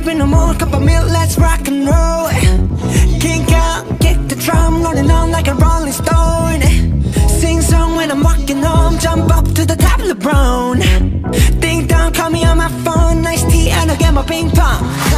up in the mood, cup of milk, let's rock and roll. Kick out, kick the drum, rolling on like a rolling stone. Sing song when I'm walking home, jump up to the top of the brown. Ding dong, call me on my phone, nice tea and I'll get my ping pong.